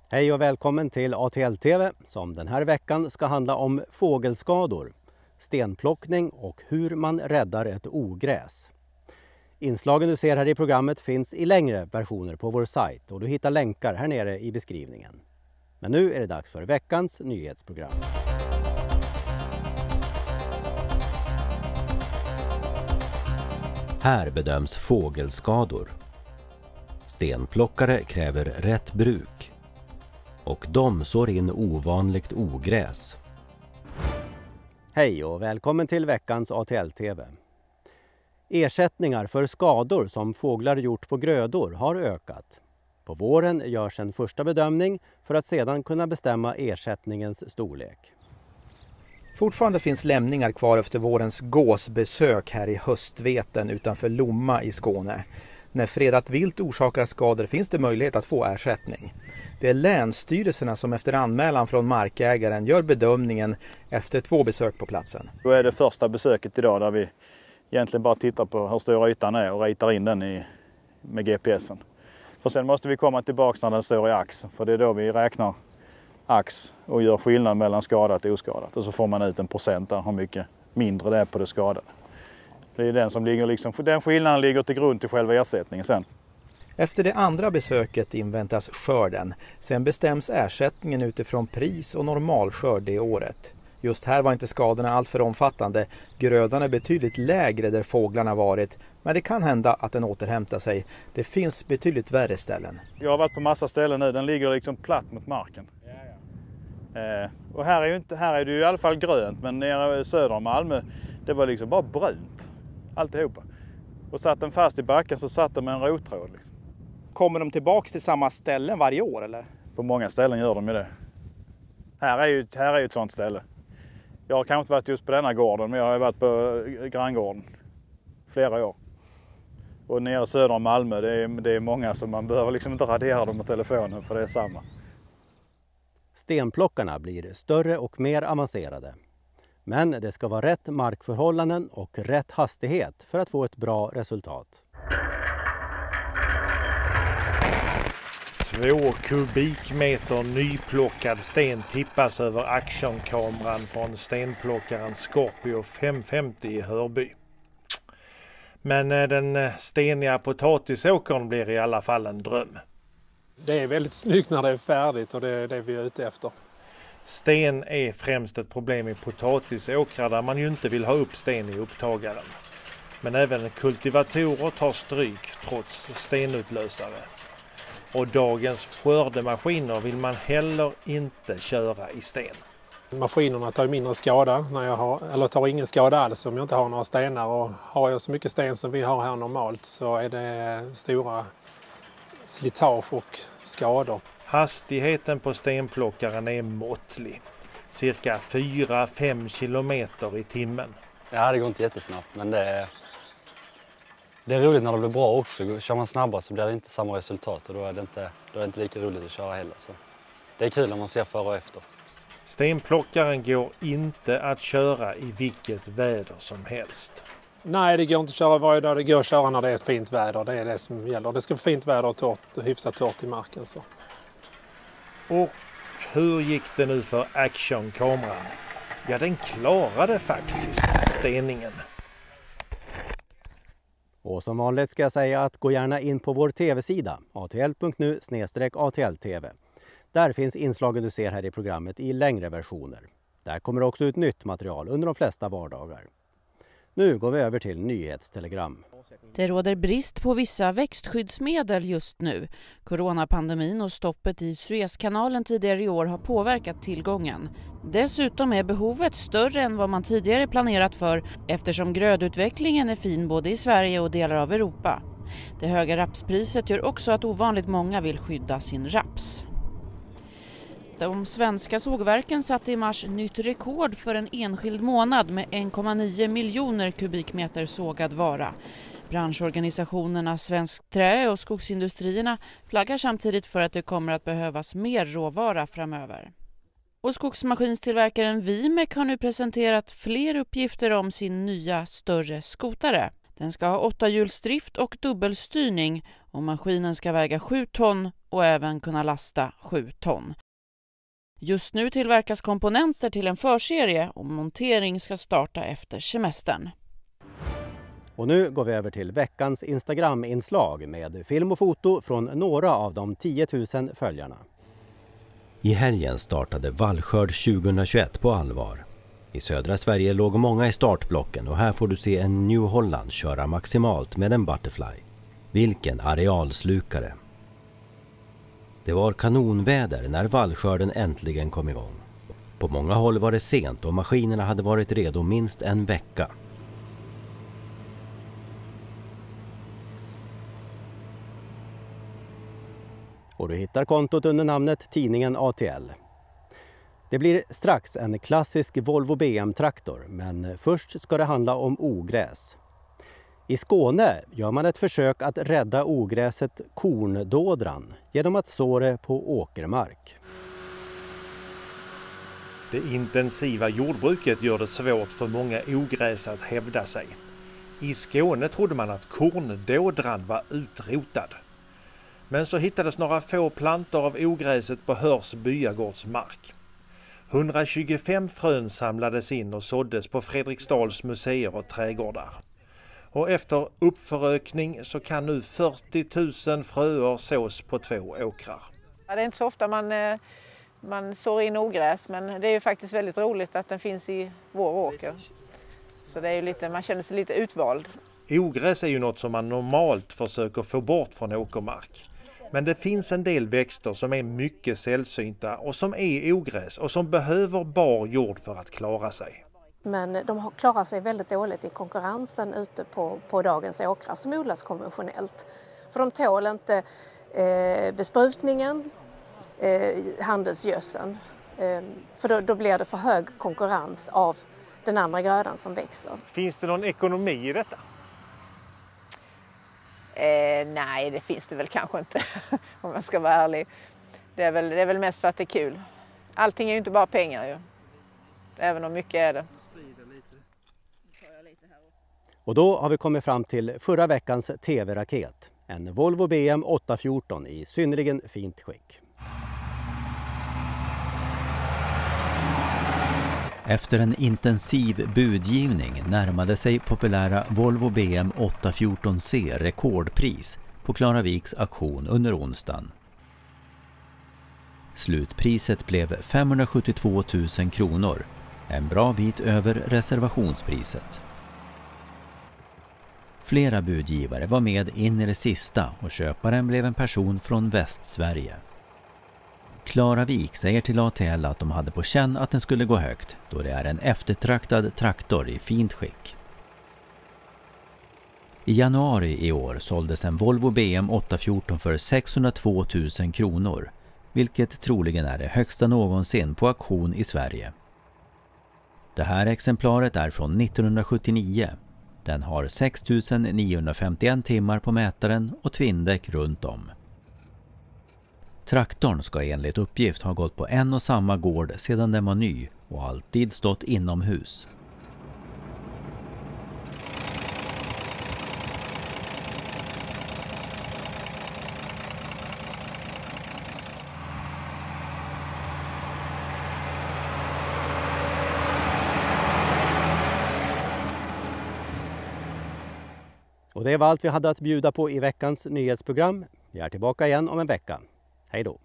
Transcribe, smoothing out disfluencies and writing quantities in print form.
Hej och välkommen till ATL TV som den här veckan ska handla om fågelskador, stenplockning och hur man räddar ett ogräs. Inslagen du ser här i programmet finns i längre versioner på vår sajt och du hittar länkar här nere i beskrivningen. Men nu är det dags för veckans nyhetsprogram. Här bedöms fågelskador. Stenplockare kräver rätt bruk. Och de sår in ovanligt ogräs. Hej och välkommen till veckans ATL TV. Ersättningar för skador som fåglar gjort på grödor har ökat. På våren görs en första bedömning för att sedan kunna bestämma ersättningens storlek. Fortfarande finns lämningar kvar efter vårens gåsbesök här i Höstveten utanför Lomma i Skåne. När fredat vilt orsakar skador finns det möjlighet att få ersättning. Det är länsstyrelserna som efter anmälan från markägaren gör bedömningen efter 2 besök på platsen. Då är det första besöket idag där vi egentligen bara tittar på hur stor ytan är och ritar in den med GPSen. För sen måste vi komma tillbaka när den står i ax, för det är då vi räknar ax och gör skillnad mellan skadat och oskadat. Och så får man ut en procent där hur mycket mindre det är på det skadade. Det är den som ligger den skillnaden ligger till grund till själva ersättningen sen. Efter det andra besöket inväntas skörden. Sen bestäms ersättningen utifrån pris och normalskörd det året. Just här var inte skadorna alltför omfattande. Grödan är betydligt lägre där fåglarna varit. Men det kan hända att den återhämtar sig. Det finns betydligt värre ställen. Jag har varit på massa ställen nu. Den ligger liksom platt mot marken. Och här är det ju i alla fall grönt. Men nere söder om Malmö, det var liksom bara brunt. Alltihopa. Och satt den fast i backen så satt den med en rottråd. Liksom. Kommer de tillbaka till samma ställen varje år eller? På många ställen gör de ju det. Här är ju ett sånt ställe. Jag har kanske inte varit just på denna gården, men jag har varit på granngården flera år. Och nere söder om Malmö, det är många som man behöver liksom inte radera dem med telefonen för det är samma. Stenplockarna blir större och mer avancerade. Men det ska vara rätt markförhållanden och rätt hastighet för att få ett bra resultat. 2 kubikmeter nyplockad sten tippas över actionkameran från stenplockaren Scorpio 550 i Hörby. Men den steniga potatisåkern blir i alla fall en dröm. Det är väldigt snyggt när det är färdigt och det är det vi är ute efter. Sten är främst ett problem i potatisåkrar där man ju inte vill ha upp sten i upptagaren. Men även kultivatorer tar stryk trots stenutlösare. Och dagens skördemaskiner vill man heller inte köra i sten. Maskinerna tar mindre skada eller tar ingen skada alls om jag inte har några stenar. Och har jag så mycket sten som vi har här normalt så är det stora slitage och skador. Hastigheten på stenplockaren är måttlig. Cirka 4-5 kilometer i timmen. Ja, det går inte jättesnabbt, men det är roligt när det blir bra också. Kör man snabbare så blir det inte samma resultat och då är det inte lika roligt att köra heller. Så det är kul när man ser före och efter. Stenplockaren går inte att köra i vilket väder som helst. Nej, det går inte att köra varje dag. Det går att köra när det är ett fint väder. Det är det som gäller. Det ska vara fint väder och torrt, hyfsat torrt i marken. Så. Och hur gick det nu för actionkameran? Ja, den klarade faktiskt steningen. Och som vanligt ska jag säga att gå gärna in på vår tv-sida atl.nu/ATL-TV. Där finns inslagen du ser här i programmet i längre versioner. Där kommer också ut nytt material under de flesta vardagar. Nu går vi över till nyhetstelegram. Det råder brist på vissa växtskyddsmedel just nu. Coronapandemin och stoppet i Suezkanalen tidigare i år har påverkat tillgången. Dessutom är behovet större än vad man tidigare planerat för eftersom grödutvecklingen är fin både i Sverige och delar av Europa. Det höga rapspriset gör också att ovanligt många vill skydda sin raps. De svenska sågverken satte i mars nytt rekord för en enskild månad med 1,9 miljoner kubikmeter sågad vara. Branschorganisationerna Svensk Trä och Skogsindustrierna flaggar samtidigt för att det kommer att behövas mer råvara framöver. Och skogsmaskinstillverkaren Vimek har nu presenterat fler uppgifter om sin nya större skotare. Den ska ha 8-hjulsdrift och dubbelstyrning och maskinen ska väga 7 ton och även kunna lasta 7 ton. Just nu tillverkas komponenter till en förserie och montering ska starta efter semestern. Och nu går vi över till veckans Instagram-inslag med film och foto från några av de 10 000 följarna. I helgen startade Vallskörd 2021 på allvar. I södra Sverige låg många i startblocken och här får du se en New Holland köra maximalt med en Butterfly. Vilken arealslukare! Det var kanonväder när vallskörden äntligen kom igång. På många håll var det sent och maskinerna hade varit redo minst en vecka. Och du hittar kontot under namnet Tidningen ATL. Det blir strax en klassisk Volvo BM-traktor, men först ska det handla om ogräs. I Skåne gör man ett försök att rädda ogräset korndådran genom att så det på åkermark. Det intensiva jordbruket gör det svårt för många ogräs att hävda sig. I Skåne trodde man att korndådran var utrotad. Men så hittades några få plantor av ogräset på Hörs byagårds mark. 125 frön samlades in och såddes på Fredriksdals museer och trädgårdar. Och efter uppförökning så kan nu 40 000 fröer sås på 2 åkrar. Det är inte så ofta man sår in ogräs, men det är ju faktiskt väldigt roligt att den finns i vår åker. Så det är ju lite, man känner sig lite utvald. Ogräs är ju något som man normalt försöker få bort från åkermark. Men det finns en del växter som är mycket sällsynta och som är ogräs och som behöver bar jord för att klara sig. Men de klarar sig väldigt dåligt i konkurrensen ute på dagens åkrar som odlas konventionellt. För de tål inte besprutningen, handelsgödseln. För då blir det för hög konkurrens av den andra grödan som växer. Finns det någon ekonomi i detta? Nej, det finns det väl kanske inte om jag ska vara ärlig. Det är väl mest för att det är kul. Allting är ju inte bara pengar ju. Även om mycket är det. Och då har vi kommit fram till förra veckans TV-raket. En Volvo BM 814 i synnerligen fint skick. Efter en intensiv budgivning närmade sig populära Volvo BM 814C rekordpris på Klaraviks auktion under onsdagen. Slutpriset blev 572 000 kronor, en bra bit över reservationspriset. Flera budgivare var med in i det sista och köparen blev en person från Västsverige. Klaravik säger till ATL att de hade på känn att den skulle gå högt då det är en eftertraktad traktor i fint skick. I januari i år såldes en Volvo BM 814 för 602 000 kronor, vilket troligen är det högsta någonsin på auktion i Sverige. Det här exemplaret är från 1979. Den har 6 951 timmar på mätaren och tvindäck runt om. Traktorn ska enligt uppgift ha gått på en och samma gård sedan den var ny och alltid stått inomhus. Och det var allt vi hade att bjuda på i veckans nyhetsprogram. Vi är tillbaka igen om en vecka. Hej då!